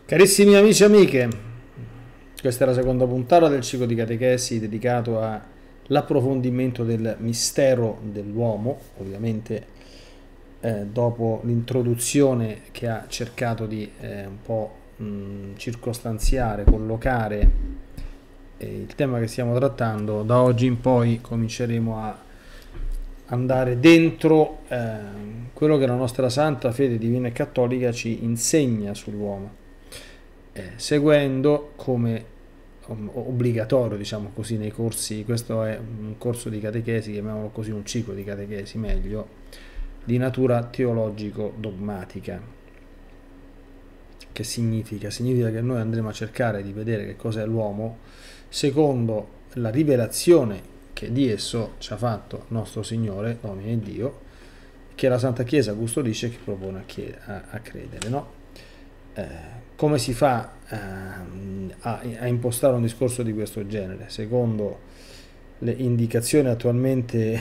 Carissimi amici e amiche, questa è la seconda puntata del ciclo di catechesi dedicato all'approfondimento del mistero dell'uomo, ovviamente dopo l'introduzione che ha cercato di un po' circostanziare, collocare il tema che stiamo trattando. Da oggi in poi cominceremo a andare dentro quello che la nostra santa fede divina e cattolica ci insegna sull'uomo, seguendo come obbligatorio, diciamo così, nei corsi. Questo è un corso di catechesi, chiamiamolo così, un ciclo di catechesi meglio, di natura teologico-dogmatica. Che significa? Significa che noi andremo a cercare di vedere che cos'è l'uomo secondo la rivelazione che di esso ci ha fatto nostro Signore, Domine e Dio, che la Santa Chiesa custodisce e che propone a credere, no? Come si fa a impostare un discorso di questo genere? Secondo le indicazioni attualmente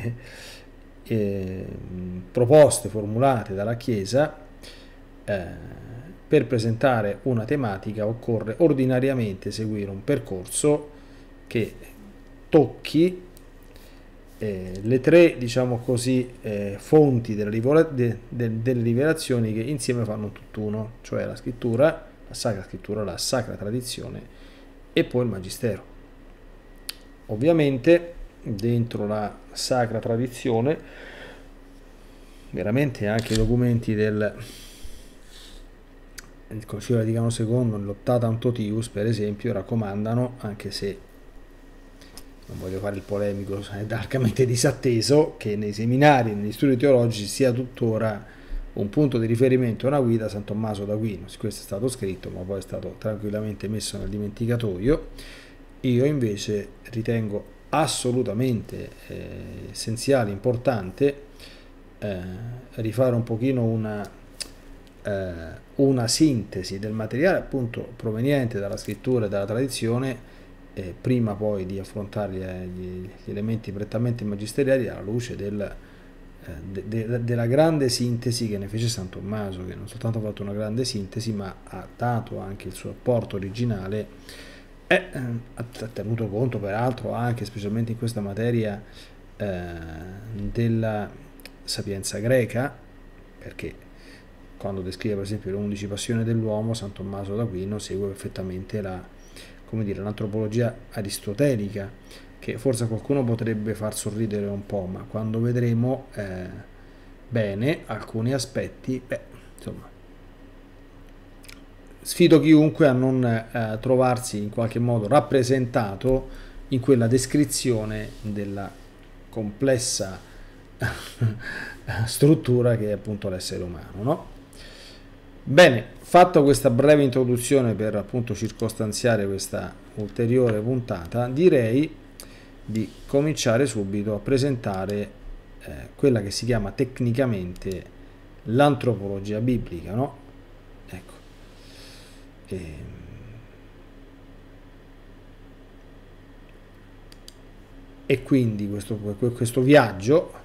proposte, formulate dalla Chiesa, per presentare una tematica occorre ordinariamente seguire un percorso che tocchi le tre, diciamo così, fonti delle rivelazioni che insieme fanno un tutt'uno, cioè la scrittura, la sacra scrittura, la sacra tradizione e poi il magistero. Ovviamente dentro la sacra tradizione veramente anche i documenti del Concilio Vaticano II, l'Ottata Totius per esempio, raccomandano, anche se non voglio fare il polemico, è largamente disatteso, che nei seminari e negli studi teologici sia tuttora un punto di riferimento e una guida San Tommaso d'Aquino. Questo è stato scritto, ma poi è stato tranquillamente messo nel dimenticatoio. Io invece ritengo assolutamente essenziale, importante rifare un pochino una sintesi del materiale appunto proveniente dalla scrittura e dalla tradizione, prima poi di affrontare gli elementi prettamente magisteriali alla luce della grande sintesi che ne fece San Tommaso, che non soltanto ha fatto una grande sintesi, ma ha dato anche il suo apporto originale e ha tenuto conto peraltro anche, specialmente in questa materia, della sapienza greca, perché quando descrive per esempio le 11 passioni dell'uomo, San Tommaso d'Aquino segue perfettamente l'antropologia aristotelica, che forse qualcuno potrebbe far sorridere un po', ma quando vedremo bene alcuni aspetti, insomma, sfido chiunque a non trovarsi in qualche modo rappresentato in quella descrizione della complessa struttura che è appunto l'essere umano, no? Bene, fatta questa breve introduzione per appunto circostanziare questa ulteriore puntata, direi di cominciare subito a presentare quella che si chiama tecnicamente l'antropologia biblica, no? Ecco. E quindi questo viaggio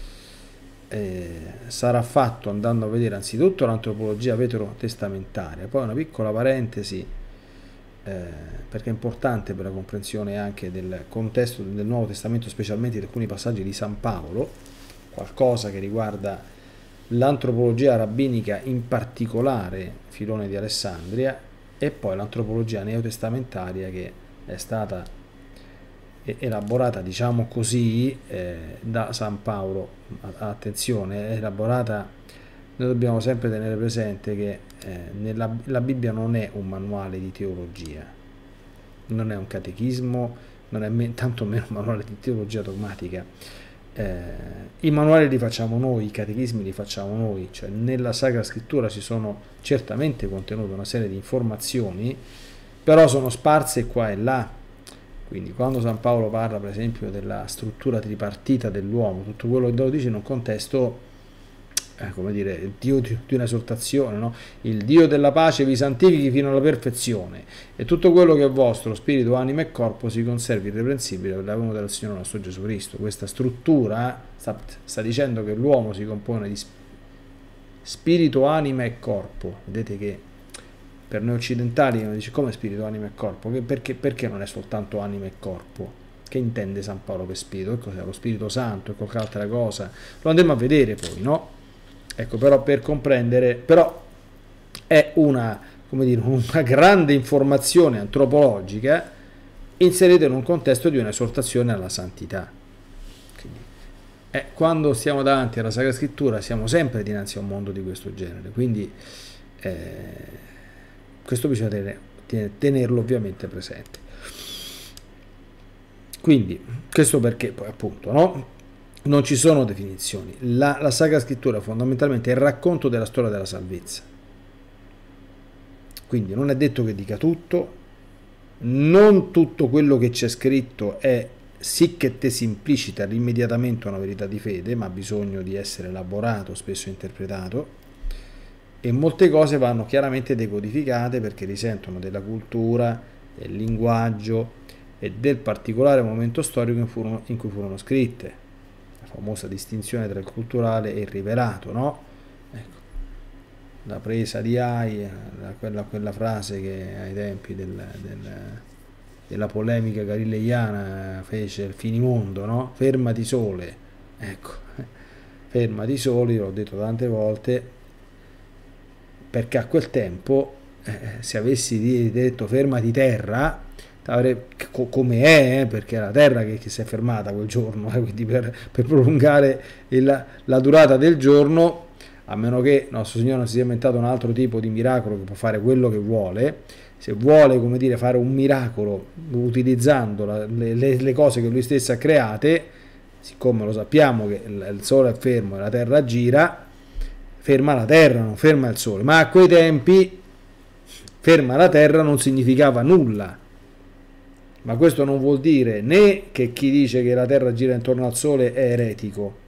sarà fatto andando a vedere anzitutto l'antropologia veterotestamentaria, poi una piccola parentesi perché è importante per la comprensione anche del contesto del Nuovo Testamento, specialmente di alcuni passaggi di San Paolo, qualcosa che riguarda l'antropologia rabbinica, in particolare Filone di Alessandria, e poi l'antropologia neotestamentaria che è stata elaborata, diciamo così, da San Paolo. Attenzione, è elaborata, noi dobbiamo sempre tenere presente che la Bibbia non è un manuale di teologia, non è un catechismo, non è tanto meno un manuale di teologia dogmatica. I manuali li facciamo noi, i catechismi li facciamo noi, cioè nella Sacra Scrittura ci sono certamente contenute una serie di informazioni, però sono sparse qua e là. Quindi quando San Paolo parla per esempio della struttura tripartita dell'uomo, tutto quello che lo dice in un contesto, come dire, il Dio di un'esortazione, no? Il Dio della pace vi santifichi fino alla perfezione e tutto quello che è vostro, spirito, anima e corpo, si conservi irreprensibile per la venuta del Signore nostro Gesù Cristo. Questa struttura sta dicendo che l'uomo si compone di spirito, anima e corpo. Vedete che per noi occidentali uno dice come spirito, anima e corpo, perché non è soltanto anima e corpo? Che intende San Paolo per spirito? Che cos'è lo Spirito Santo e qualche altra cosa? Lo andremo a vedere poi, no? Ecco, però per comprendere, però è una, come dire, una grande informazione antropologica inserita in un contesto di un'esortazione alla santità. Quindi, quando stiamo davanti alla Sacra Scrittura siamo sempre dinanzi a un mondo di questo genere, quindi questo bisogna tenerlo ovviamente presente. Quindi, questo perché poi appunto, no? Non ci sono definizioni. La Sacra Scrittura fondamentalmente è il racconto della storia della salvezza. Quindi non è detto che dica tutto, non tutto quello che c'è scritto è sic et tes implicita immediatamente una verità di fede, ma ha bisogno di essere elaborato, spesso interpretato, e molte cose vanno chiaramente decodificate perché risentono della cultura, del linguaggio e del particolare momento storico in cui furono scritte. La famosa distinzione tra il culturale e il rivelato, no? Ecco, la presa di Ai, quella frase che ai tempi della polemica galileiana fece il finimondo, no? Fermati sole, ecco, fermati soli, l'ho detto tante volte, perché a quel tempo se avessi detto fermati terra, come è, perché è la terra che si è fermata quel giorno, quindi per prolungare la durata del giorno, a meno che nostro Signore non si sia inventato un altro tipo di miracolo che può fare quello che vuole. Se vuole, come dire, fare un miracolo utilizzando le cose che lui stesso ha create, siccome lo sappiamo che il sole è fermo e la terra gira, ferma la terra, non ferma il sole. Ma a quei tempi ferma la terra non significava nulla. Ma questo non vuol dire né che chi dice che la terra gira intorno al sole è eretico,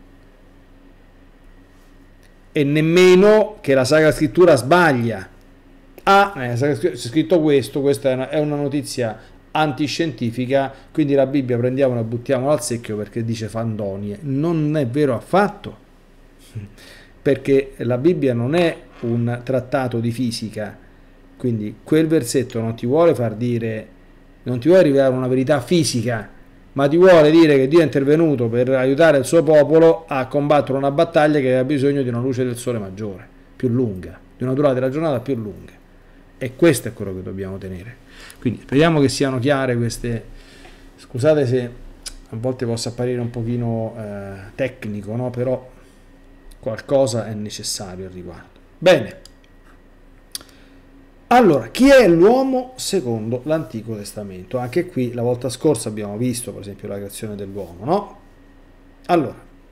e nemmeno che la Sacra Scrittura sbaglia. C'è scritto questo, questa è una notizia antiscientifica, quindi la Bibbia prendiamola e buttiamola al secchio perché dice fandonie. Non è vero affatto, perché la Bibbia non è un trattato di fisica, quindi quel versetto non ti vuole far dire, non ti vuole rivelare una verità fisica, ma ti vuole dire che Dio è intervenuto per aiutare il suo popolo a combattere una battaglia che aveva bisogno di una luce del sole maggiore, più lunga, di una durata della giornata più lunga. E questo è quello che dobbiamo tenere. Quindi speriamo che siano chiare queste. Scusate se a volte possa apparire un pochino tecnico, no? Però qualcosa è necessario al riguardo. Bene. Allora, chi è l'uomo secondo l'Antico Testamento? Anche qui la volta scorsa abbiamo visto per esempio la creazione dell'uomo, no? Allora,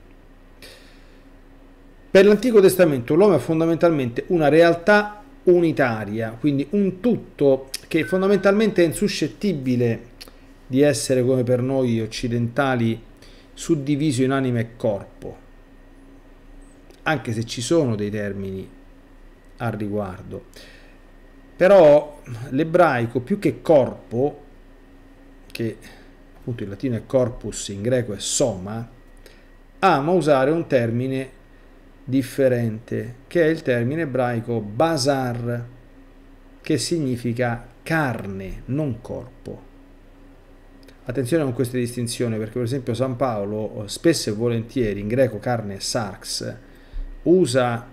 per l'Antico Testamento l'uomo è fondamentalmente una realtà unitaria, quindi un tutto che fondamentalmente è insuscettibile di essere come per noi occidentali suddiviso in anima e corpo, anche se ci sono dei termini al riguardo. Però l'ebraico, più che corpo, che appunto in latino è corpus, in greco è soma, ama usare un termine differente, che è il termine ebraico basar, che significa carne, non corpo. Attenzione con queste distinzioni, perché per esempio San Paolo spesso e volentieri, in greco carne è sarx, usa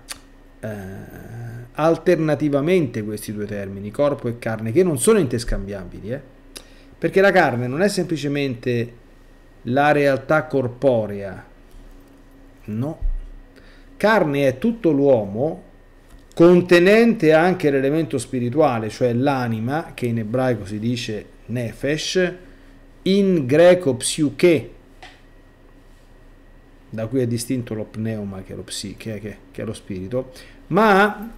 alternativamente questi due termini, corpo e carne, che non sono interscambiabili, perché la carne non è semplicemente la realtà corporea, no. Carne è tutto l'uomo, contenente anche l'elemento spirituale, cioè l'anima, che in ebraico si dice nefesh, in greco psyche, da cui è distinto lo pneuma, che è lo psiche, che è lo spirito, ma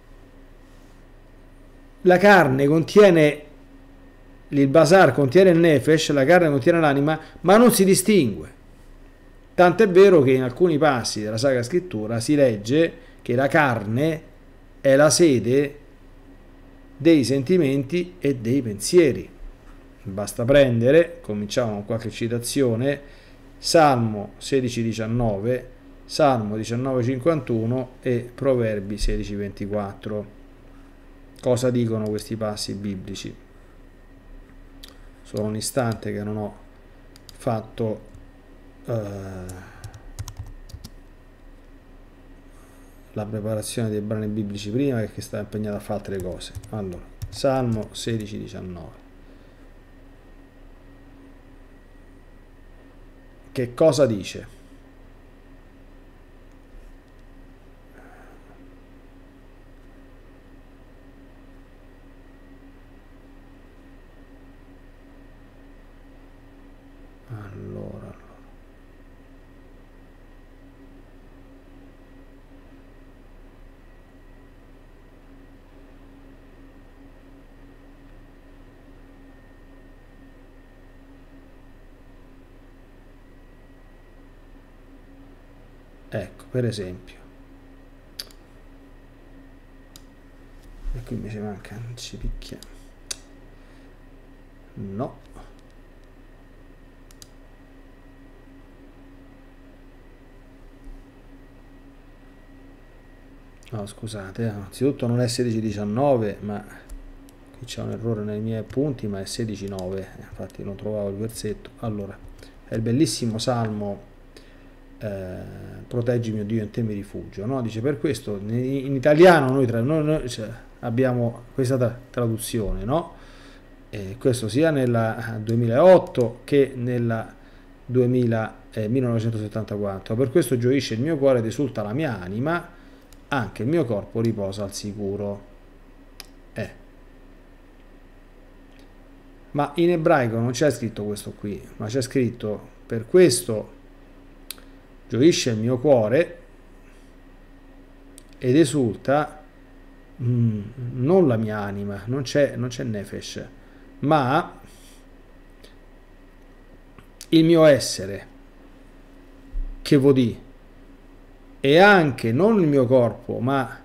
la carne contiene, il basar contiene il nefesh, la carne contiene l'anima, ma non si distingue. Tant'è vero che in alcuni passi della Sacra Scrittura si legge che la carne è la sede dei sentimenti e dei pensieri. Basta prendere, cominciamo con qualche citazione, Salmo 16,19, Salmo 19,51 e Proverbi 16,24. Cosa dicono questi passi biblici? Solo un istante che non ho fatto la preparazione dei brani biblici prima, perché stavo impegnato a fare altre cose. Allora, Salmo 16,19. Che cosa dice? Allora, ecco, per esempio, e qui mi ci manca, non ci picchia, no, no, scusate, innanzitutto non è 16,19, ma qui c'è un errore nei miei appunti, ma è 16,9, infatti non trovavo il versetto. Allora, è il bellissimo Salmo, proteggimi, o Dio, in te mi rifugio, no? Dice, per questo in italiano noi cioè, abbiamo questa traduzione, no? Questo sia nella 2008 che nella 1974. Per questo gioisce il mio cuore ed esulta la mia anima, anche il mio corpo riposa al sicuro. Ma in ebraico non c'è scritto questo qui, ma c'è scritto, per questo gioisce il mio cuore ed esulta non la mia anima, non c'è nefesh, ma il mio essere, che vuol dire, e anche non il mio corpo, ma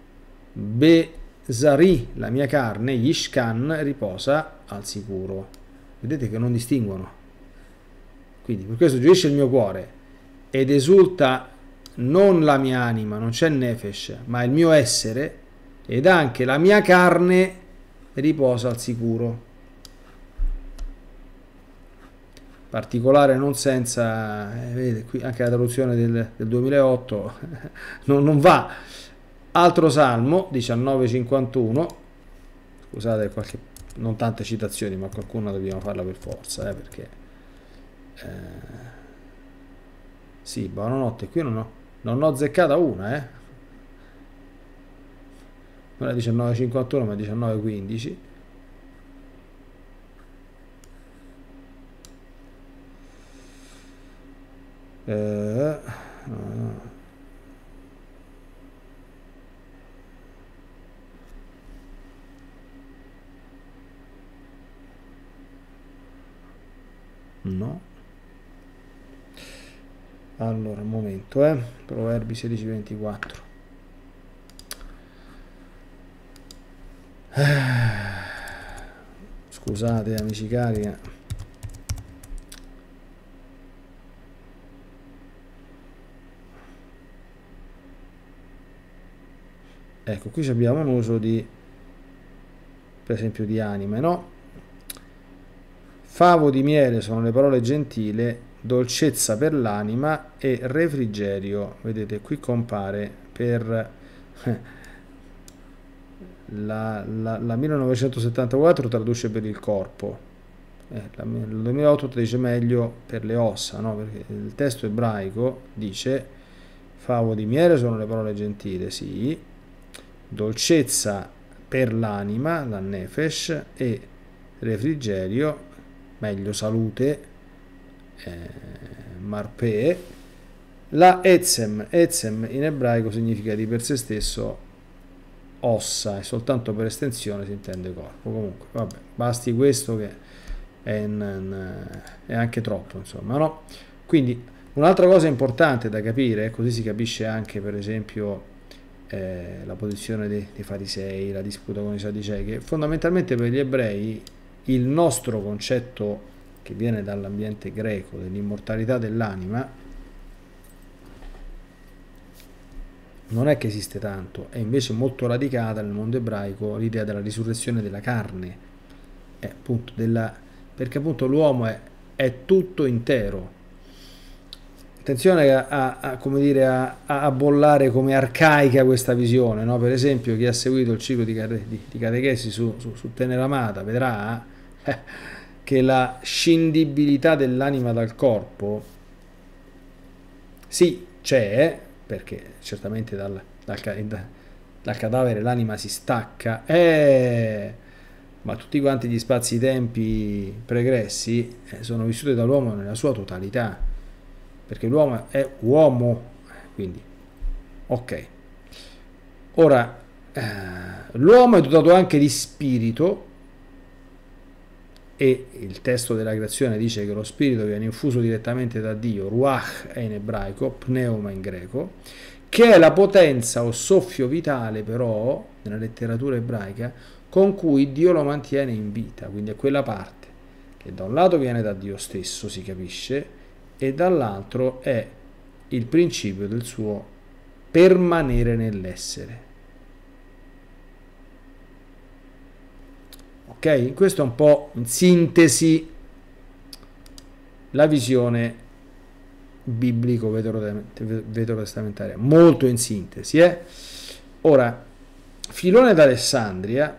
Besari, la mia carne, Yishkan, riposa al sicuro. Vedete che non distinguono. Quindi per questo gioisce il mio cuore ed esulta non la mia anima, non c'è nefesh, ma il mio essere, ed anche la mia carne riposa al sicuro. Particolare non senza, vedete qui anche la traduzione del 2008 non va. Altro Salmo 19,51, scusate qualche, non tante citazioni, ma qualcuna dobbiamo farla per forza, perché sì, buonanotte, qui non ho azzeccata una, non è 19,51 ma 19,15. No, allora un momento, Proverbi 16,24. Scusate amici cari, ecco qui abbiamo un uso di, per esempio, di anime, no? Favo di miele sono le parole gentili, dolcezza per l'anima e refrigerio, vedete qui compare per la 1974 traduce per il corpo, la 2008 dice meglio per le ossa, no? Perché il testo ebraico dice favo di miele sono le parole gentili, sì, dolcezza per l'anima, la nefesh, e refrigerio, meglio salute, marpe. La etzem in ebraico significa di per sé stesso ossa, e soltanto per estensione si intende corpo. Comunque vabbè, basti questo che è anche troppo, insomma, no? Quindi un'altra cosa importante da capire, così si capisce anche per esempio la posizione dei farisei, la disputa con i sadducei, che fondamentalmente per gli ebrei il nostro concetto, che viene dall'ambiente greco, dell'immortalità dell'anima, non è che esiste tanto, è invece molto radicata nel mondo ebraico l'idea della risurrezione della carne, appunto perché appunto l'uomo è tutto intero. Attenzione come dire, a bollare come arcaica questa visione, no? Per esempio chi ha seguito il ciclo di catechesi su Tenera Amata vedrà che la scindibilità dell'anima dal corpo sì c'è, perché certamente dal cadavere l'anima si stacca, ma tutti quanti gli spazi-tempi pregressi sono vissuti dall'uomo nella sua totalità, perché l'uomo è uomo, quindi ok. Ora l'uomo è dotato anche di spirito, e il testo della creazione dice che lo spirito viene infuso direttamente da Dio, ruach è in ebraico, pneuma in greco, che è la potenza o soffio vitale però nella letteratura ebraica con cui Dio lo mantiene in vita, quindi è quella parte che da un lato viene da Dio stesso, si capisce, e dall'altro è il principio del suo permanere nell'essere. Ok? Questo è un po' in sintesi la visione biblico-veterotestamentaria, molto in sintesi. Ora, Filone d'Alessandria,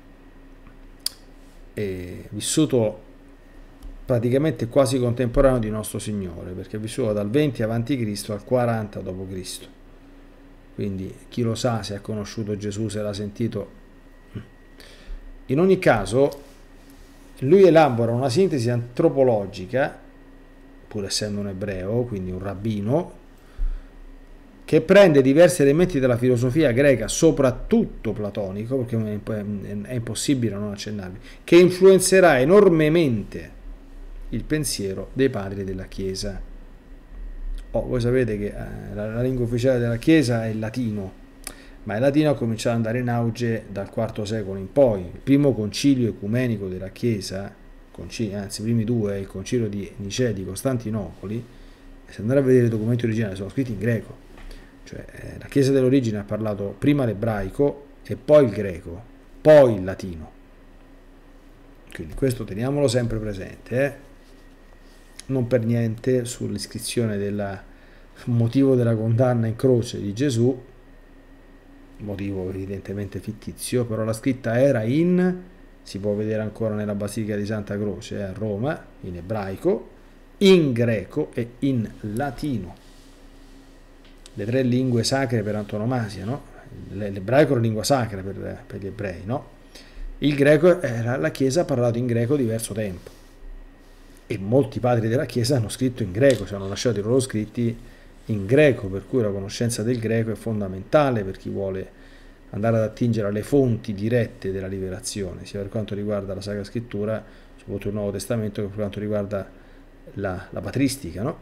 vissuto praticamente quasi contemporaneo di nostro Signore, perché è vissuto dal 20 a.C. al 40 d.C. Quindi chi lo sa se ha conosciuto Gesù, se l'ha sentito. In ogni caso, lui elabora una sintesi antropologica, pur essendo un ebreo, quindi un rabbino, che prende diversi elementi della filosofia greca, soprattutto platonico, perché è impossibile non accennarli, che influenzerà enormemente il pensiero dei padri della Chiesa. Voi sapete che la lingua ufficiale della Chiesa è il latino, ma il latino ha cominciato ad andare in auge dal IV secolo in poi. Il primo concilio ecumenico della Chiesa, anzi i primi due, il concilio di Nicea e di Costantinopoli, se andare a vedere i documenti originali sono scritti in greco, cioè la Chiesa dell'origine ha parlato prima l'ebraico e poi il greco, poi il latino. Quindi questo teniamolo sempre presente, Non per niente sull'iscrizione del motivo della condanna in croce di Gesù, motivo evidentemente fittizio, però la scritta era si può vedere ancora nella Basilica di Santa Croce a Roma, in ebraico, in greco e in latino. Le tre lingue sacre per antonomasia, no? L'ebraico è una lingua sacra per gli ebrei, no? Il greco era la Chiesa ha parlato in greco diverso tempo. E molti padri della Chiesa hanno scritto in greco, cioè hanno lasciato i loro scritti in greco, per cui la conoscenza del greco è fondamentale per chi vuole andare ad attingere alle fonti dirette della rivelazione, sia per quanto riguarda la Sacra Scrittura, soprattutto il Nuovo Testamento, che per quanto riguarda la patristica, no?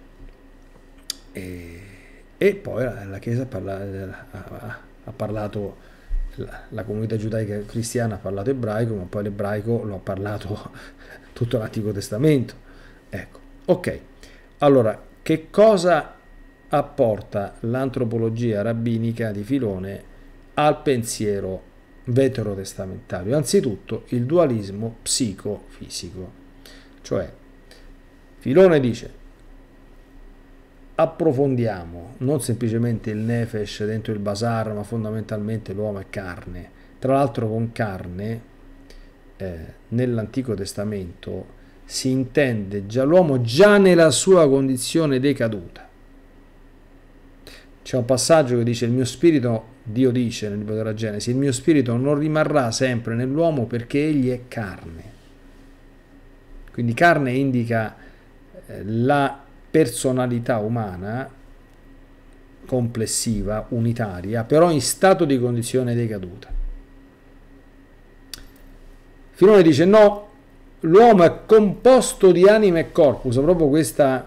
E poi la Chiesa ha parlato, la comunità giudaica cristiana ha parlato ebraico, ma poi l'ebraico lo ha parlato tutto l'Antico Testamento. Ecco, ok. Allora, che cosa apporta l'antropologia rabbinica di Filone al pensiero veterotestamentario? Anzitutto il dualismo psicofisico. Cioè, Filone dice: approfondiamo non semplicemente il nefesh dentro il basar, ma fondamentalmente l'uomo è carne. Tra l'altro con carne nell'Antico Testamento si intende già l'uomo già nella sua condizione decaduta. C'è un passaggio che dice: il mio spirito, Dio dice nel libro della Genesi, il mio spirito non rimarrà sempre nell'uomo perché egli è carne. Quindi carne indica la personalità umana complessiva, unitaria, però in stato di condizione decaduta. Filone dice no, l'uomo è composto di anima e corpus, proprio questa,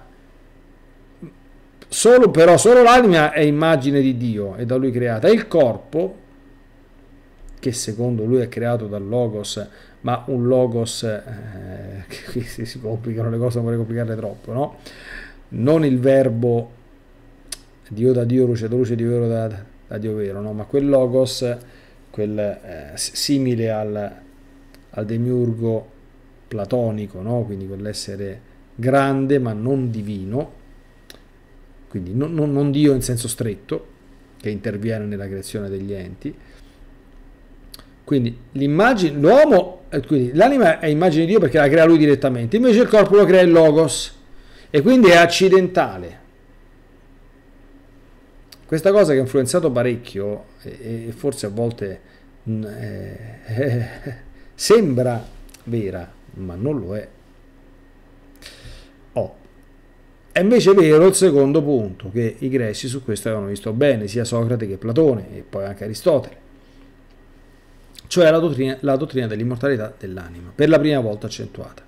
però solo l'anima è immagine di Dio, è da lui creata, e il corpo, che secondo lui è creato dal logos, ma un logos, qui si complicano le cose, non vorrei complicarle troppo, no? Non il verbo Dio da Dio, luce da luce, Dio da da Dio vero, no? Ma quel logos, simile al demiurgo platonico, no? Quindi quell'essere grande ma non divino, quindi non Dio in senso stretto, che interviene nella creazione degli enti. Quindi l'immagine, l'uomo, quindi l'anima è immagine di Dio perché la crea lui direttamente, invece il corpo lo crea il logos e quindi è accidentale. Questa cosa che ha influenzato parecchio e forse a volte sembra vera, ma non lo è. È invece vero il secondo punto, che i greci su questo avevano visto bene, sia Socrate che Platone e poi anche Aristotele, cioè la dottrina dell'immortalità dell'anima, per la prima volta accentuata.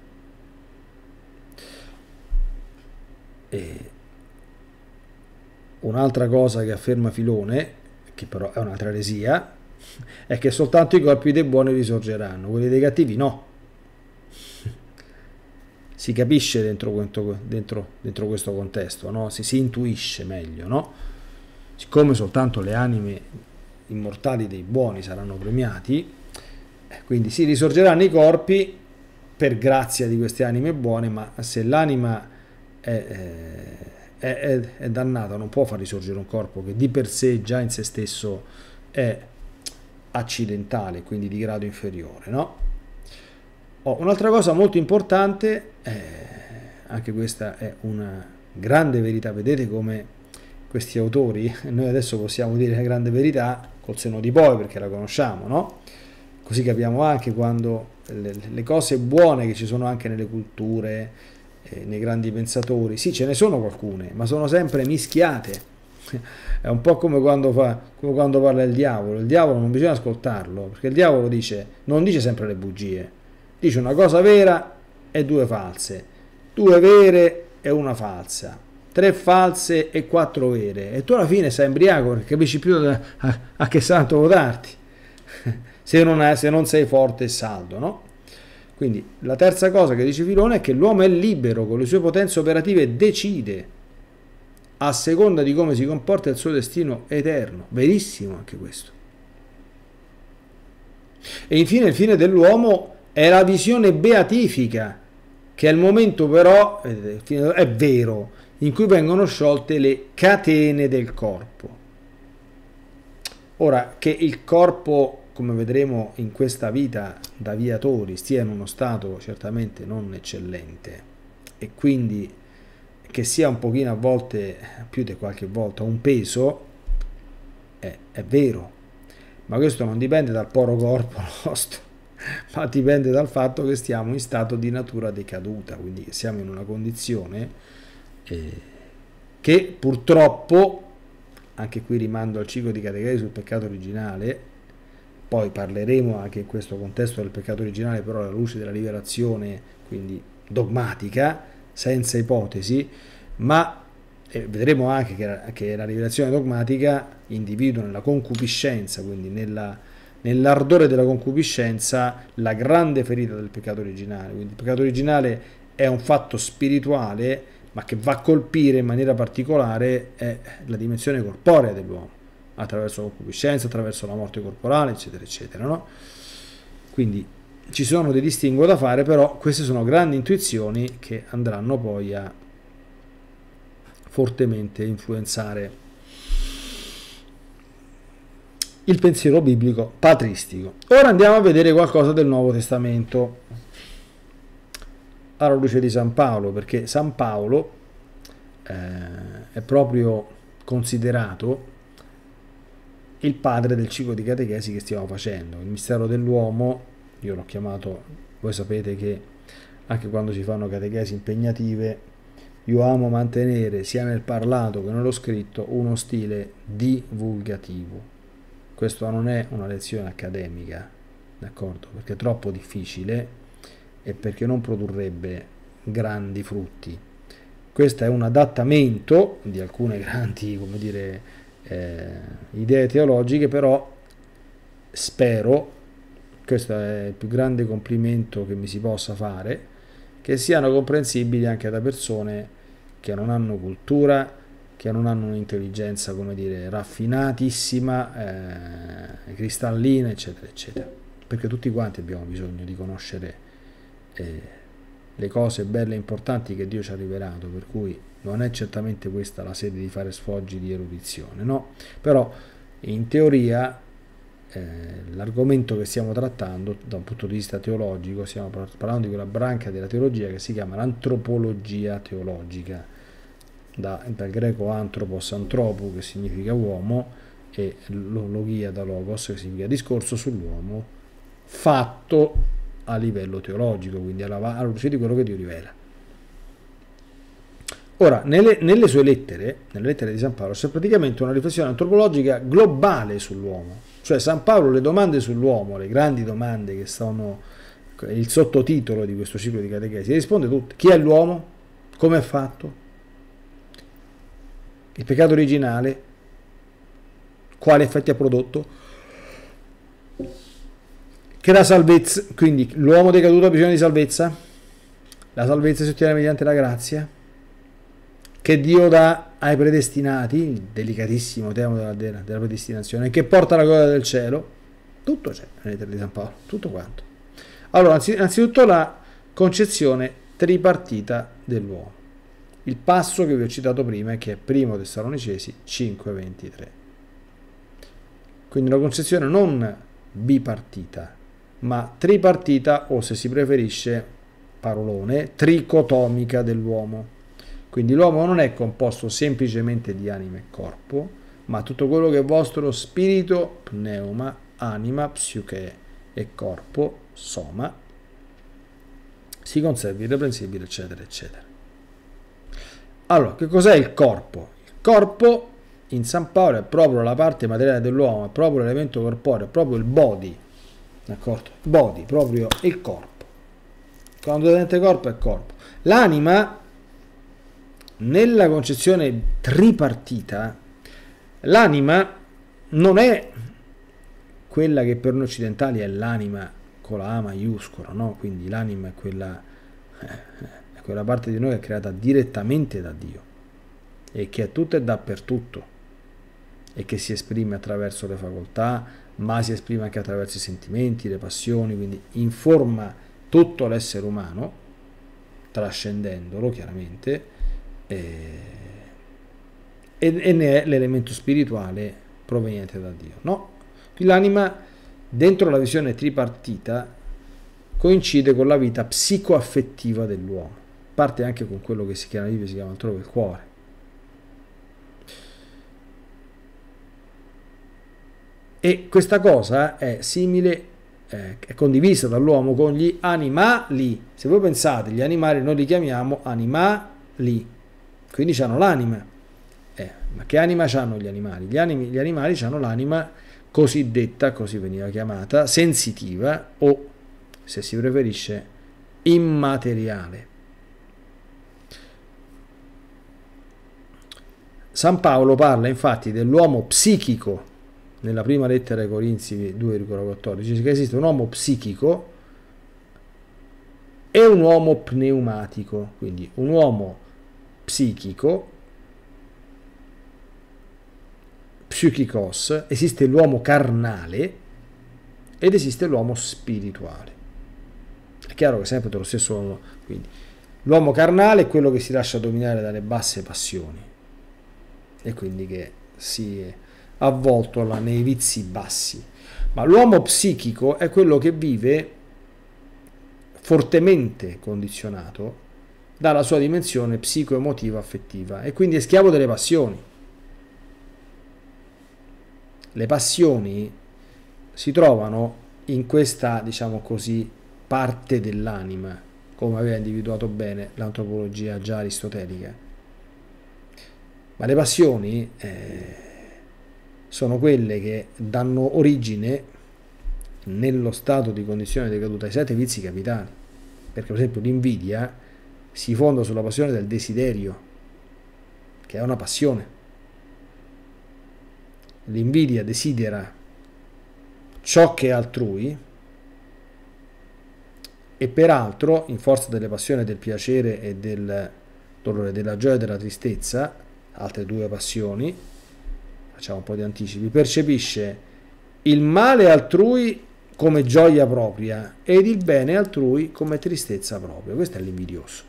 E un'altra cosa che afferma Filone, che però è un'altra eresia, è che soltanto i corpi dei buoni risorgeranno, quelli dei cattivi no. Si capisce dentro questo contesto, no? Si intuisce meglio, no? Siccome soltanto le anime immortali dei buoni saranno premiati, quindi si risorgeranno i corpi per grazia di queste anime buone, ma se l'anima è dannata non può far risorgere un corpo che di per sé già in se stesso è accidentale, quindi di grado inferiore, no? Un'altra cosa molto importante, anche questa è una grande verità, vedete come questi autori, noi adesso possiamo dire la grande verità col senno di poi perché la conosciamo, no? Così capiamo anche quando le cose buone che ci sono anche nelle culture, nei grandi pensatori, sì ce ne sono qualcune, ma sono sempre mischiate. È un po' come quando parla il diavolo non bisogna ascoltarlo, perché il diavolo non dice sempre le bugie. Dice una cosa vera e due false, due vere e una falsa, tre false e quattro vere, e tu alla fine sei embriaco perché capisci più a che santo votarti se non sei forte e saldo, no? Quindi la terza cosa che dice Filone è che l'uomo è libero, con le sue potenze operative decide a seconda di come si comporta il suo destino eterno. Verissimo anche questo. E infine il fine dell'uomo è la visione beatifica, che è il momento però, è vero, in cui vengono sciolte le catene del corpo. Ora, che il corpo, come vedremo in questa vita da viatori, stia in uno stato certamente non eccellente e quindi che sia un pochino a volte, più di qualche volta, un peso, è vero, ma questo non dipende dal poro corpo nostro, ma dipende dal fatto che stiamo in stato di natura decaduta, quindi che siamo in una condizione che purtroppo, anche qui rimando al ciclo di catechesi sul peccato originale, poi parleremo anche in questo contesto del peccato originale però alla luce della rivelazione, quindi dogmatica, senza ipotesi, ma vedremo anche che la rivelazione dogmatica individua nella concupiscenza, quindi nell'ardore della concupiscenza, la grande ferita del peccato originale. Quindi il peccato originale è un fatto spirituale, ma che va a colpire in maniera particolare la dimensione corporea dell'uomo, attraverso la concupiscenza, attraverso la morte corporale, eccetera, eccetera, no? Quindi ci sono dei distinguo da fare, però queste sono grandi intuizioni che andranno poi a fortemente influenzare il pensiero biblico patristico. Ora andiamo a vedere qualcosa del Nuovo Testamento alla luce di San Paolo, perché San Paolo è proprio considerato il padre del ciclo di catechesi che stiamo facendo. Il mistero dell'uomo, io l'ho chiamato, voi sapete che anche quando si fanno catechesi impegnative io amo mantenere sia nel parlato che nello scritto uno stile divulgativo. Questo non è una lezione accademica, d'accordo? Perché è troppo difficile e perché non produrrebbe grandi frutti. Questo è un adattamento di alcune grandi, come dire, idee teologiche, però spero, questo è il più grande complimento che mi si possa fare, che siano comprensibili anche da persone che non hanno cultura che non hanno un'intelligenza, come dire, raffinatissima, cristallina, eccetera, eccetera. Perché tutti quanti abbiamo bisogno di conoscere le cose belle e importanti che Dio ci ha rivelato, per cui non è certamente questa la sede di fare sfoggi di erudizione, no? Però in teoria l'argomento che stiamo trattando da un punto di vista teologico, stiamo parlando di quella branca della teologia che si chiama l'antropologia teologica, dal greco anthropos, anthropo, che significa uomo, e logia da logos, che significa discorso sull'uomo fatto a livello teologico, quindi alla luce di quello che Dio rivela. Ora, nelle sue lettere, nelle lettere di San Paolo, c'è praticamente una riflessione antropologica globale sull'uomo. Cioè San Paolo le domande sull'uomo, le grandi domande che sono il sottotitolo di questo ciclo di catechesi, risponde tutte. Chi è l'uomo? Come è fatto? Il peccato originale? Quali effetti ha prodotto? Che la salvezza, quindi l'uomo decaduto ha bisogno di salvezza? La salvezza si ottiene mediante la grazia che Dio dà ai predestinati, il delicatissimo tema della predestinazione, che porta la gloria del cielo. Tutto c'è nelle lettere di San Paolo, tutto quanto. Allora, innanzitutto la concezione tripartita dell'uomo. Il passo che vi ho citato prima, che è 1 Tessalonicesi 5,23. Quindi una concezione non bipartita, ma tripartita, o se si preferisce, parolone, tricotomica dell'uomo. Quindi l'uomo non è composto semplicemente di anima e corpo, ma tutto quello che è vostro spirito, pneuma, anima, psiche e corpo, soma, si conservi irreprensibile, eccetera, eccetera. Allora, che cos'è il corpo? Il corpo in San Paolo è proprio la parte materiale dell'uomo, è proprio l'elemento corporeo, è proprio il body, d'accordo? Body, proprio il corpo. Quando diventa corpo è corpo. L'anima, nella concezione tripartita, l'anima non è quella che per noi occidentali è l'anima con la A maiuscola, no? Quindi l'anima è quella parte di noi che è creata direttamente da Dio e che è tutto e dappertutto e che si esprime attraverso le facoltà, ma si esprime anche attraverso i sentimenti, le passioni, quindi informa tutto l'essere umano, trascendendolo chiaramente, e ne è l'elemento spirituale proveniente da Dio, no? L'anima, dentro la visione tripartita, coincide con la vita psicoaffettiva dell'uomo, parte anche con quello che si chiama altrove il cuore. E questa cosa è simile, è condivisa dall'uomo con gli animali. Se voi pensate, gli animali noi li chiamiamo animali, quindi hanno l'anima. Ma che anima hanno gli animali? Gli animali hanno l'anima cosiddetta, così veniva chiamata, sensitiva o, se si preferisce, immateriale. San Paolo parla infatti dell'uomo psichico nella prima lettera ai Corinzi 2,14, dice che esiste un uomo psichico e un uomo pneumatico, quindi un uomo psichico, psychikos, esiste l'uomo carnale ed esiste l'uomo spirituale. È chiaro che sempre dello stesso uomo, quindi l'uomo carnale è quello che si lascia dominare dalle basse passioni e quindi che si è avvolto nei vizi bassi, ma l'uomo psichico è quello che vive fortemente condizionato dalla sua dimensione psico-emotiva affettiva e quindi è schiavo delle passioni. Le passioni si trovano in questa, diciamo così, parte dell'anima, come aveva individuato bene l'antropologia già aristotelica. Ma le passioni sono quelle che danno origine, nello stato di condizione decaduta, ai 7 vizi capitali. Perché, per esempio, l'invidia si fonda sulla passione del desiderio, che è una passione. L'invidia desidera ciò che è altrui e peraltro, in forza delle passioni del piacere e del dolore, della gioia e della tristezza, altre due passioni, facciamo un po' di anticipi, percepisce il male altrui come gioia propria ed il bene altrui come tristezza propria. Questo è l'invidioso.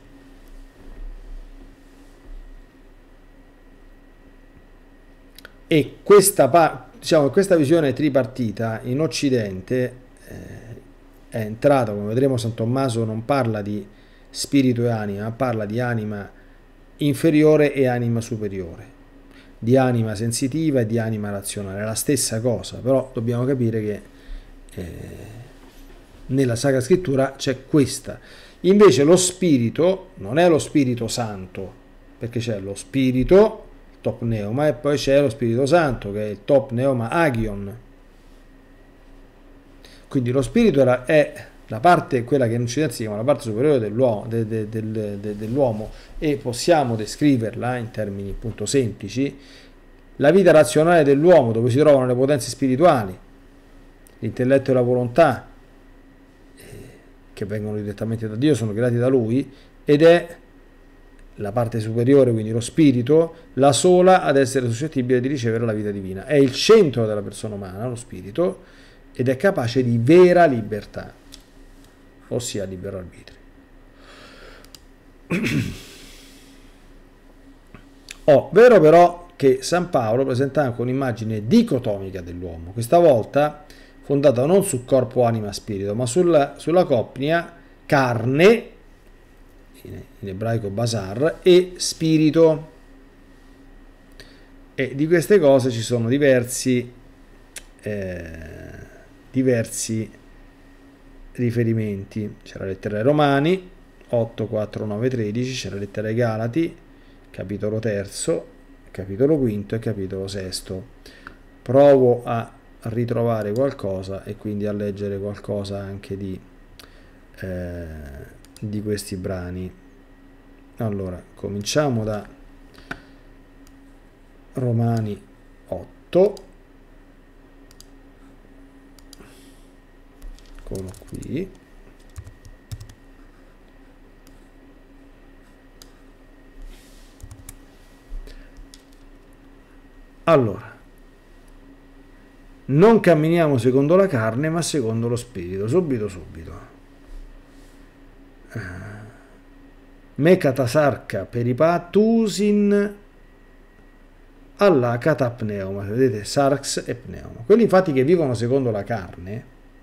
E questa, diciamo, questa visione tripartita in Occidente è entrata, come vedremo San Tommaso non parla di spirito e anima, ma parla di anima inferiore e anima superiore, di anima sensitiva e di anima razionale, è la stessa cosa, però dobbiamo capire che nella Sacra Scrittura c'è questa. Invece lo spirito non è lo Spirito Santo, perché c'è lo spirito, top neuma, e poi c'è lo Spirito Santo che è il top neuma agion. Quindi lo spirito è la parte, quella che in Occidente si chiama la parte superiore dell'uomo, e possiamo descriverla in termini appunto semplici, la vita razionale dell'uomo, dove si trovano le potenze spirituali, l'intelletto e la volontà, che vengono direttamente da Dio, sono creati da Lui, ed è la parte superiore, quindi lo spirito, la sola ad essere suscettibile di ricevere la vita divina. È il centro della persona umana, lo spirito, ed è capace di vera libertà, ossia libero arbitrio. Vero però che San Paolo presenta anche un'immagine dicotomica dell'uomo, questa volta fondata non su corpo, anima, spirito, ma sulla coppia carne, in ebraico basar, e spirito. E di queste cose ci sono diversi riferimenti. C'è la lettera ai Romani 8, 4, 9, 13, c'è la lettera ai Galati capitolo 3, capitolo 5 e capitolo 6. Provo a ritrovare qualcosa e quindi a leggere qualcosa anche di questi brani. Allora, cominciamo da Romani 8, eccolo qui. Allora, non camminiamo secondo la carne, ma secondo lo spirito. Subito. Me katasarka peripatusin alla katapneuma. Vedete, sarx e pneuma. Quelli infatti che vivono secondo la carne,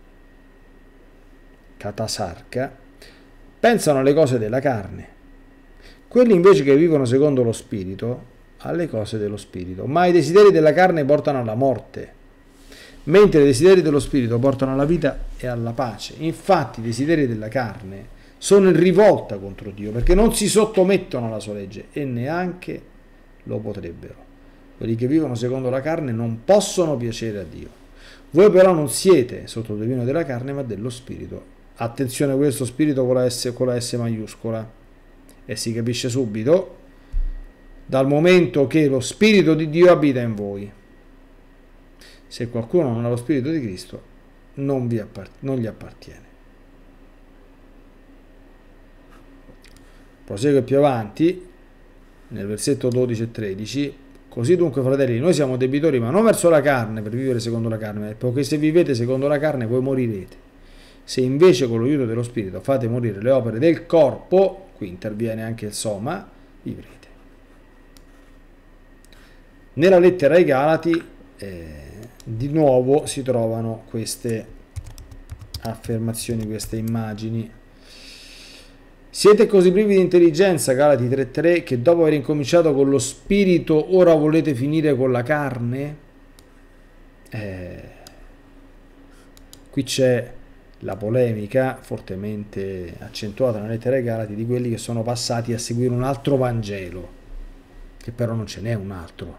katasarka, pensano alle cose della carne. Quelli invece che vivono secondo lo spirito, alle cose dello spirito. Ma i desideri della carne portano alla morte, mentre i desideri dello spirito portano alla vita e alla pace. Infatti i desideri della carne sono in rivolta contro Dio, perché non si sottomettono alla sua legge e neanche lo potrebbero. Quelli che vivono secondo la carne non possono piacere a Dio. Voi però non siete sotto il dominio della carne, ma dello spirito. Attenzione a questo spirito con la S maiuscola, e si capisce subito dal momento che lo spirito di Dio abita in voi. Se qualcuno non ha lo spirito di Cristo, non gli appartiene. Prosegue più avanti, nel versetto 12 e 13, così dunque, fratelli, noi siamo debitori, ma non verso la carne per vivere secondo la carne, perché se vivete secondo la carne voi morirete. Se invece con l'aiuto dello Spirito fate morire le opere del corpo, qui interviene anche il soma, vivrete. Nella lettera ai Galati di nuovo si trovano queste affermazioni, queste immagini. Siete così privi di intelligenza, Galati 3:3, che dopo aver incominciato con lo spirito ora volete finire con la carne? Qui c'è la polemica fortemente accentuata nella lettera ai Galati di quelli che sono passati a seguire un altro Vangelo, che però non ce n'è un altro.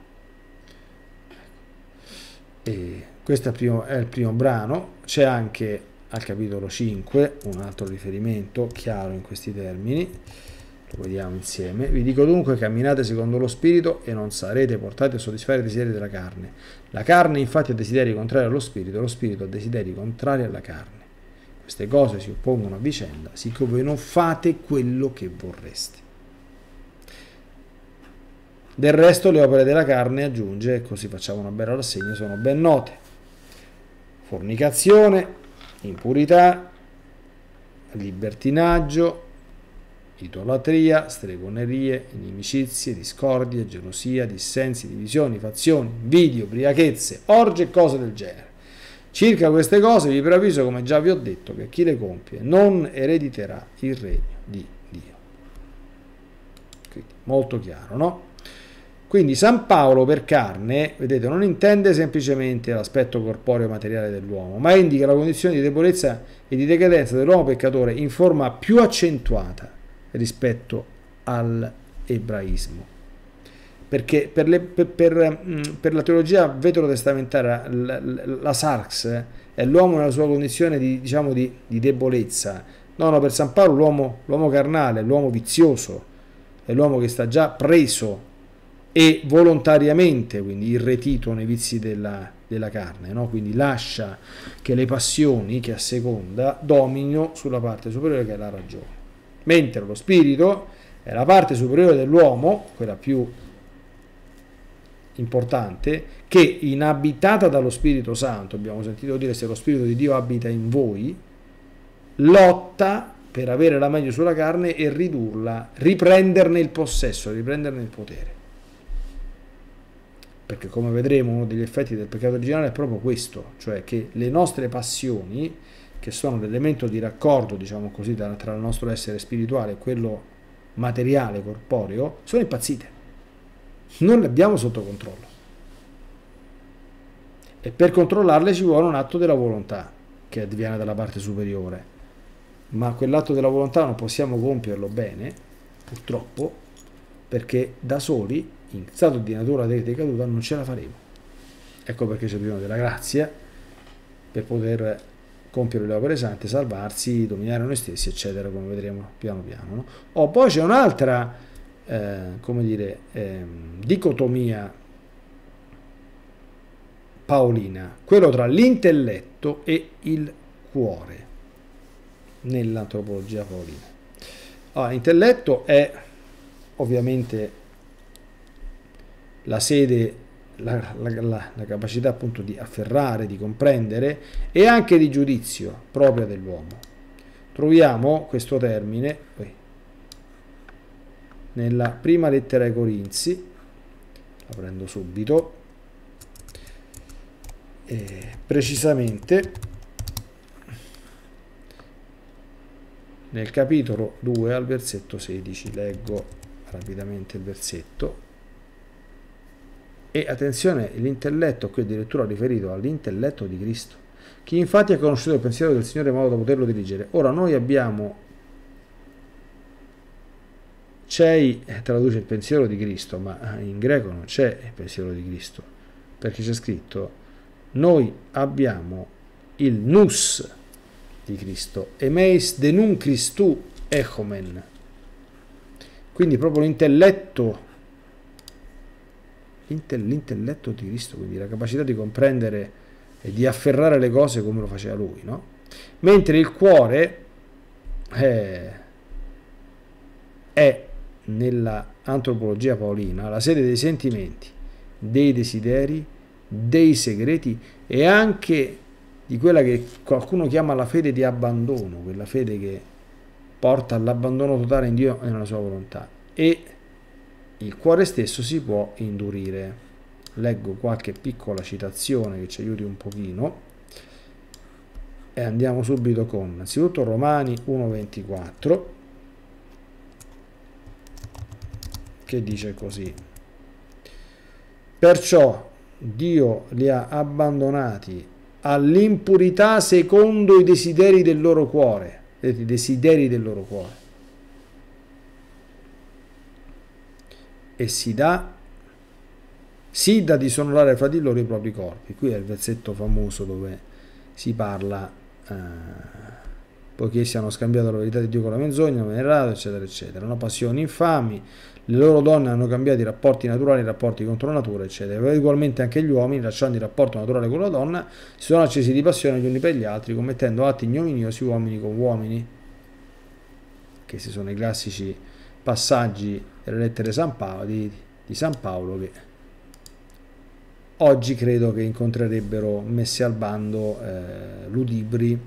E questo è il primo brano. C'è anche al capitolo 5 un altro riferimento chiaro in questi termini, lo vediamo insieme. Vi dico dunque, camminate secondo lo spirito e non sarete portati a soddisfare i desideri della carne. La carne infatti ha desideri contrari allo spirito, lo spirito ha desideri contrari alla carne. Queste cose si oppongono a vicenda, siccome voi non fate quello che vorreste. Del resto le opere della carne, aggiunge, così facciamo una bella rassegna, sono ben note: fornicazione, impurità, libertinaggio, idolatria, stregonerie, inimicizie, discordie, gelosia, dissensi, divisioni, fazioni, invidie, ubriachezze, orge e cose del genere. Circa queste cose vi preavviso, come già vi ho detto, che chi le compie non erediterà il regno di Dio. Quindi, molto chiaro, no? Quindi San Paolo per carne, vedete, non intende semplicemente l'aspetto corporeo materiale dell'uomo, ma indica la condizione di debolezza e di decadenza dell'uomo peccatore in forma più accentuata rispetto all'ebraismo. Perché per la teologia veterotestamentaria la sarx è l'uomo nella sua condizione di, diciamo, di debolezza. No, per San Paolo l'uomo carnale, l'uomo vizioso, è l'uomo che sta già preso e volontariamente, quindi irretito nei vizi della carne, no? Quindi lascia che le passioni che asseconda dominino sulla parte superiore, che è la ragione. Mentre lo spirito è la parte superiore dell'uomo, quella più importante, che inabitata dallo Spirito Santo, abbiamo sentito dire, se lo Spirito di Dio abita in voi, lotta per avere la meglio sulla carne e ridurla, riprenderne il possesso, riprenderne il potere. Perché, come vedremo, uno degli effetti del peccato originale è proprio questo, cioè che le nostre passioni, che sono l'elemento di raccordo, diciamo così, tra il nostro essere spirituale e quello materiale, corporeo, sono impazzite. Non le abbiamo sotto controllo. E per controllarle ci vuole un atto della volontà, che viene dalla parte superiore. Ma quell'atto della volontà non possiamo compierlo bene, purtroppo, perché da soli, in stato di natura decaduta, non ce la faremo. Ecco perché c'è bisogno della grazia per poter compiere le opere sante, salvarsi, dominare noi stessi, eccetera, come vedremo piano piano, no? Poi c'è un'altra dicotomia paolina, quello tra l'intelletto e il cuore nell'antropologia paolina. Allora, l'intelletto è ovviamente la sede, la capacità appunto di afferrare, di comprendere e anche di giudizio propria dell'uomo. Troviamo questo termine nella prima lettera ai Corinzi, la prendo subito, precisamente nel capitolo 2 al versetto 16, leggo rapidamente il versetto. E attenzione, l'intelletto qui addirittura riferito all'intelletto di Cristo. Chi infatti ha conosciuto il pensiero del Signore in modo da poterlo dirigere. Ora noi abbiamo, c'è, traduce il pensiero di Cristo, ma in greco non c'è il pensiero di Cristo, perché c'è scritto noi abbiamo il nous di Cristo, emeis de nun Christu echomen. Quindi proprio l'intelletto di Cristo, quindi la capacità di comprendere e di afferrare le cose come lo faceva lui, no? Mentre il cuore è nella antropologia paolina la sede dei sentimenti, dei desideri, dei segreti e anche di quella che qualcuno chiama la fede di abbandono, quella fede che porta all'abbandono totale in Dio e nella sua volontà. E il cuore stesso si può indurire. Leggo qualche piccola citazione che ci aiuti un pochino e andiamo subito con innanzitutto Romani 1,24, che dice così: perciò Dio li ha abbandonati all'impurità secondo i desideri del loro cuore. Vedete, i desideri del loro cuore. E si dà disonorare fra di loro i propri corpi. Qui è il versetto famoso dove si parla poiché si hanno scambiato la verità di Dio con la menzogna, venerato, eccetera eccetera, no? Passioni infami, le loro donne hanno cambiato i rapporti naturali, i rapporti contro natura, eccetera. Ugualmente anche gli uomini, lasciando il rapporto naturale con la donna, si sono accesi di passione gli uni per gli altri, commettendo atti ignominiosi uomini con uomini. Questi sono i classici passaggi delle lettere San Paolo, di San Paolo, che oggi credo che incontrerebbero messi al bando ludibri,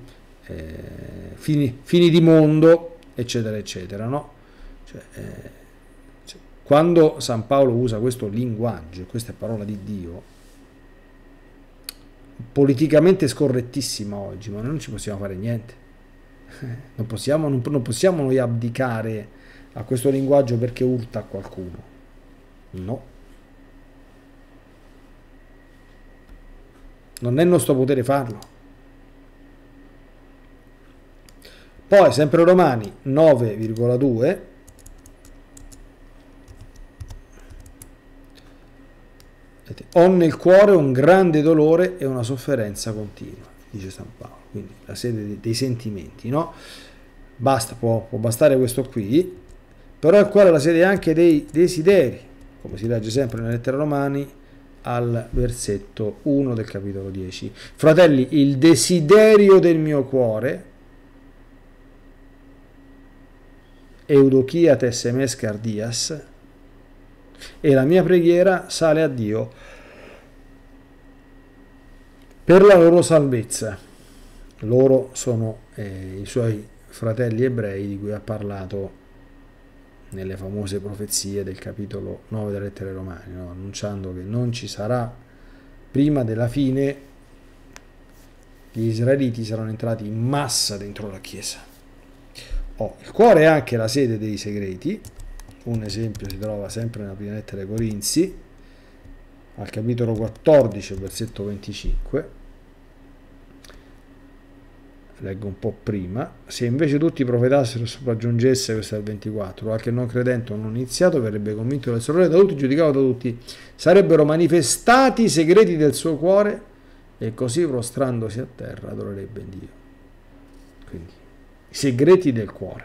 fini di mondo, eccetera, eccetera, no? Quando San Paolo usa questo linguaggio, questa è parola di Dio, politicamente scorrettissima oggi, ma noi non ci possiamo fare niente. Non possiamo noi abdicare a questo linguaggio perché urta a qualcuno. No. Non è nostro potere farlo. Poi, sempre Romani 9,2. Ho nel cuore un grande dolore e una sofferenza continua, dice San Paolo. Quindi la sede dei sentimenti, no? Basta, può bastare questo qui, però il cuore è la sede anche dei desideri, come si legge sempre nella lettera Romani al versetto 1 del capitolo 10. Fratelli, il desiderio del mio cuore, Eudochia tes emes cardias, e la mia preghiera sale a Dio per la loro salvezza. Loro sono i suoi fratelli ebrei di cui ha parlato nelle famose profezie del capitolo 9 delle lettere romane, no? Annunciando che non ci sarà, prima della fine, gli israeliti saranno entrati in massa dentro la Chiesa. Il cuore è anche la sede dei segreti. Un esempio si trova sempre nella prima lettera ai Corinzi, al capitolo 14, versetto 25. Leggo un po' prima. Se invece tutti profetassero, sopraggiungesse, questo è il 24, qualche non credente o non iniziato verrebbe convinto del suo errore da tutti, giudicato da tutti, sarebbero manifestati i segreti del suo cuore e così prostrandosi a terra adorerebbe Dio. Quindi i segreti del cuore.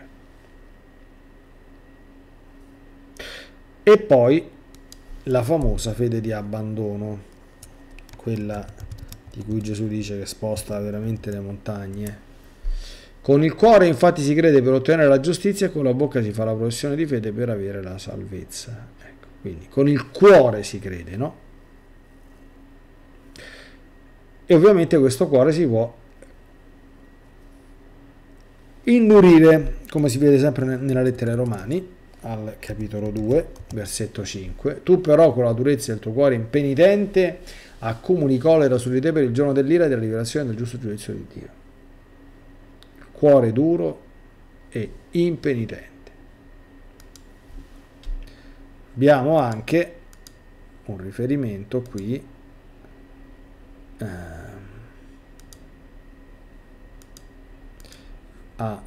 E poi la famosa fede di abbandono, quella di cui Gesù dice che sposta veramente le montagne. Con il cuore infatti si crede per ottenere la giustizia e con la bocca si fa la professione di fede per avere la salvezza. Ecco, quindi con il cuore si crede, no? E ovviamente questo cuore si può indurire, come si vede sempre nella lettera ai Romani, al capitolo 2, versetto 5. Tu però con la durezza del tuo cuore impenitente accumuli collera su di te per il giorno dell'ira e della liberazione del giusto giudizio di Dio. Cuore duro e impenitente. Abbiamo anche un riferimento qui a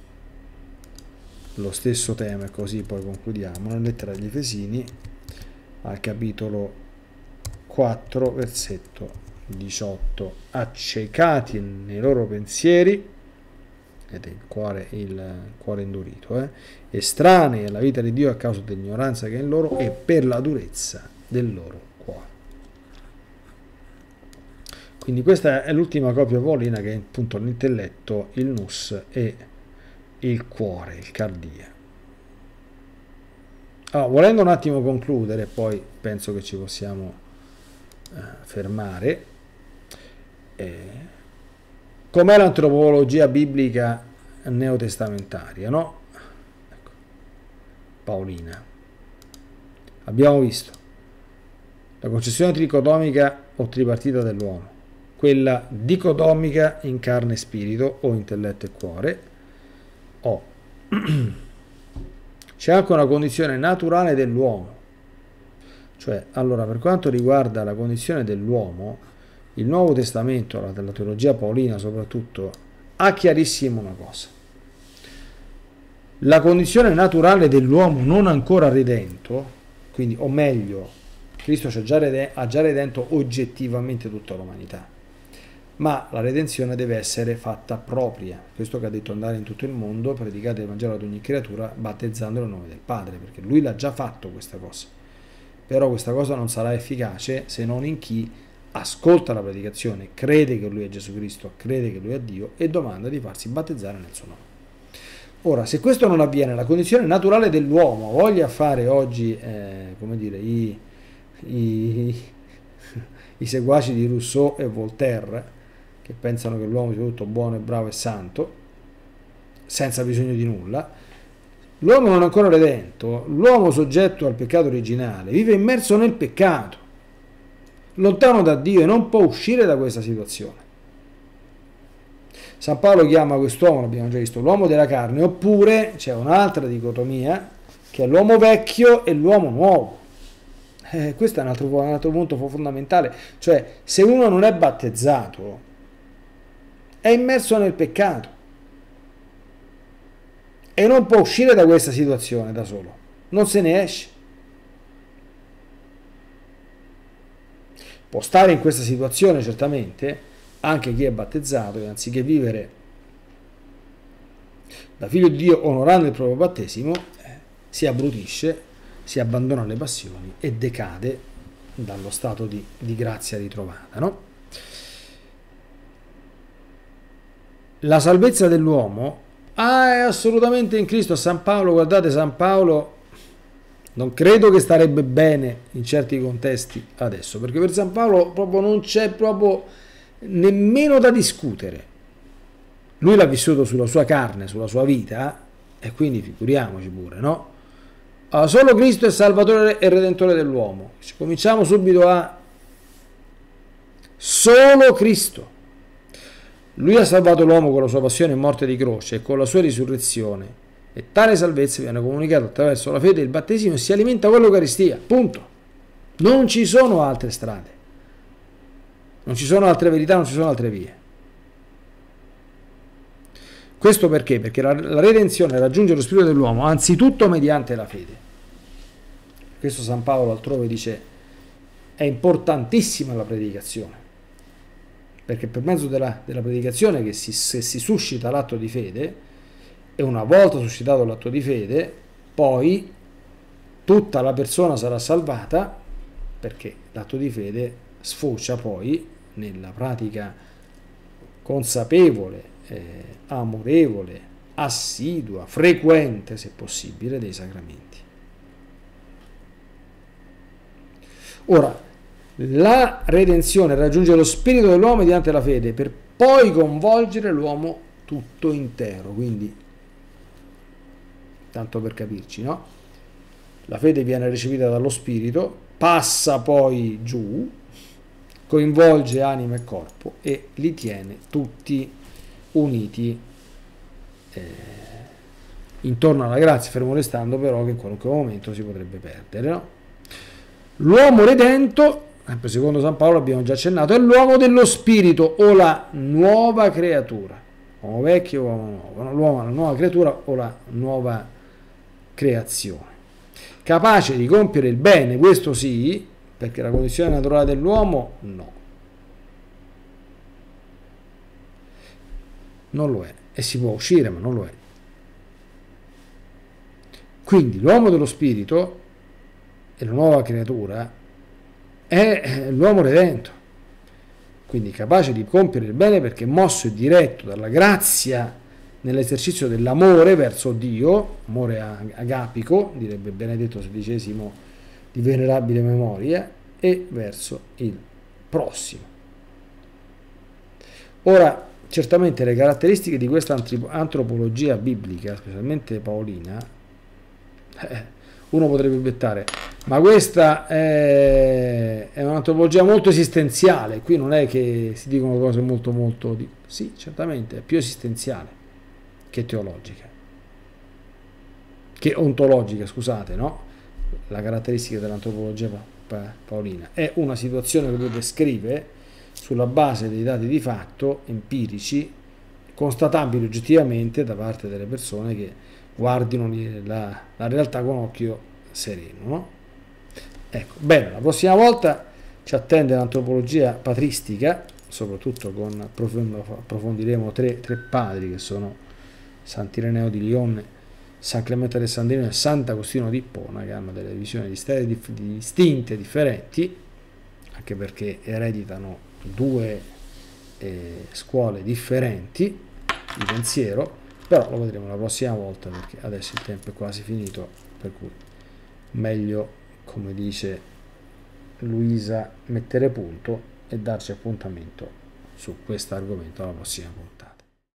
lo stesso tema, e così poi concludiamo, nella lettera agli Efesini al capitolo 4, versetto 18. Accecati nei loro pensieri, ed è il cuore indurito, estranei alla vita di Dio a causa dell'ignoranza che è in loro e per la durezza del loro cuore. Quindi questa è l'ultima copia paolina, che è appunto l'intelletto, il nous e il cuore, il cardia. Allora, volendo un attimo concludere, poi penso che ci possiamo fermare. Com'è l'antropologia biblica neotestamentaria, no? Ecco. Paolina. Abbiamo visto la concezione tricotomica o tripartita dell'uomo, quella dicotomica in carne e spirito o intelletto e cuore. C'è anche una condizione naturale dell'uomo, cioè, allora, per quanto riguarda la condizione dell'uomo, il Nuovo Testamento, della teologia paolina soprattutto, ha chiarissimo una cosa: la condizione naturale dell'uomo non ancora redento, quindi, o meglio, Cristo ha già redento oggettivamente tutta l'umanità, ma la redenzione deve essere fatta propria. Questo che ha detto: andare in tutto il mondo, predicate il Vangelo ad ogni creatura, battezzandolo nel nome del Padre, perché lui l'ha già fatto questa cosa. Però questa cosa non sarà efficace se non in chi ascolta la predicazione, crede che lui è Gesù Cristo, crede che lui è Dio e domanda di farsi battezzare nel suo nome. Ora, se questo non avviene, la condizione naturale dell'uomo voglia fare oggi come dire, i, i seguaci di Rousseau e Voltaire, che pensano che l'uomo sia tutto buono e bravo e santo, senza bisogno di nulla. L'uomo non è ancora redento, l'uomo soggetto al peccato originale vive immerso nel peccato, lontano da Dio, e non può uscire da questa situazione. San Paolo chiama quest'uomo, l'abbiamo già visto, l'uomo della carne, oppure c'è un'altra dicotomia, che è l'uomo vecchio e l'uomo nuovo. Questo è un altro punto fondamentale, cioè se uno non è battezzato è immerso nel peccato e non può uscire da questa situazione da solo, non se ne esce. Può stare in questa situazione certamente anche chi è battezzato, e anziché vivere da figlio di Dio onorando il proprio battesimo, si abbrutisce, si abbandona alle passioni e decade dallo stato di grazia ritrovata, no? La salvezza dell'uomo è assolutamente in Cristo. San Paolo, guardate, San Paolo non credo che starebbe bene in certi contesti adesso, perché per San Paolo proprio non c'è proprio nemmeno da discutere. Lui l'ha vissuto sulla sua carne, sulla sua vita, e quindi figuriamoci pure, no? Solo Cristo è Salvatore e Redentore dell'uomo. Cominciamo subito a solo Cristo. Lui ha salvato l'uomo con la sua passione e morte di croce e con la sua risurrezione, e tale salvezza viene comunicata attraverso la fede e il battesimo e si alimenta con l'Eucaristia, punto. Non ci sono altre strade, non ci sono altre verità, non ci sono altre vie. Questo perché? Perché la redenzione raggiunge lo spirito dell'uomo anzitutto mediante la fede. Questo San Paolo altrove dice: è importantissima la predicazione, perché per mezzo della predicazione che si suscita l'atto di fede, e una volta suscitato l'atto di fede, poi tutta la persona sarà salvata, perché l'atto di fede sfocia poi nella pratica consapevole, amorevole, assidua, frequente, se possibile, dei sacramenti. Ora, la redenzione raggiunge lo spirito dell'uomo mediante la fede, per poi coinvolgere l'uomo tutto intero. Quindi, tanto per capirci, no? La fede viene recepita dallo spirito, passa poi giù, coinvolge anima e corpo e li tiene tutti uniti intorno alla grazia, fermo restando però che in qualunque momento si potrebbe perdere, no? L'uomo redento, sempre secondo San Paolo, abbiamo già accennato, è l'uomo dello spirito o la nuova creatura, uomo vecchio o uomo nuovo, l'uomo è la nuova creatura o la nuova creazione, capace di compiere il bene, questo sì, perché la condizione naturale dell'uomo no, non lo è, e si può uscire ma non lo è. Quindi l'uomo dello spirito e la nuova creatura è l'uomo redento, quindi capace di compiere il bene perché mosso e diretto dalla grazia nell'esercizio dell'amore verso Dio, amore agapico, direbbe Benedetto XVI di venerabile memoria, e verso il prossimo. Ora, certamente le caratteristiche di questa antropologia biblica, specialmente paolina, uno potrebbe obiettare: ma questa è un'antropologia molto esistenziale, qui non è che si dicono cose molto sì, certamente è più esistenziale che teologica, che ontologica, scusate, no? La caratteristica dell'antropologia paolina è una situazione che lui descrive sulla base dei dati di fatto empirici, constatabili oggettivamente da parte delle persone che guardino la realtà con occhio sereno, no? Ecco, bene, la prossima volta ci attende l'antropologia patristica, soprattutto approfondiremo tre padri che sono Sant'Ireneo di Lione, San Clemente Alessandrino e Sant'Agostino di Ippona, che hanno delle visioni distinte, differenti, anche perché ereditano due scuole differenti di pensiero, però lo vedremo la prossima volta, perché adesso il tempo è quasi finito, per cui meglio come dice Luisa, mettere punto e darci appuntamento su questo argomento alla prossima puntata.